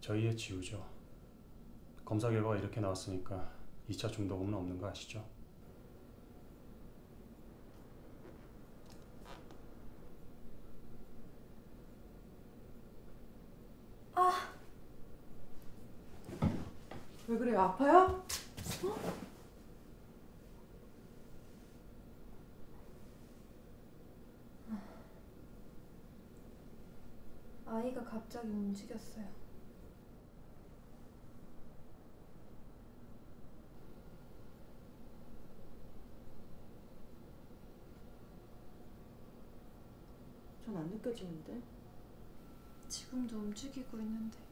저희의 지우죠. 검사 결과가 이렇게 나왔으니까 2차 중독은 없는 거 아시죠? 아! 왜 그래요? 아파요? 아이가 갑자기 움직였어요. 전 안 느껴지는데? 지금도 움직이고 있는데.